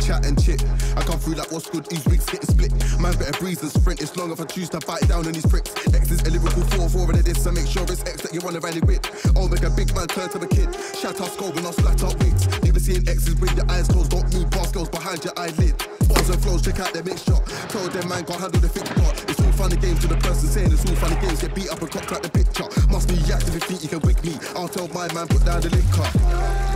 chat and chit. I come through like what's good, these wigs getting split. Man better breeze and sprint, it's long if I choose to bite down on these pricks. X is a lyrical 4-4 and this, so make sure it's X that you wanna rally with. I'll make a big man turn to a kid. Shout out skull when I splat out wigs. Never seeing X's with your eyes closed, don't mean bar girls behind your eyelid. Bars and flows, check out their mixture. Tell them man can't handle the fixed part. It's all funny games to the person saying it's all funny games. Get beat up and cocked like the picture. Must be active if you think you can wig me. I'll tell my man put down the liquor.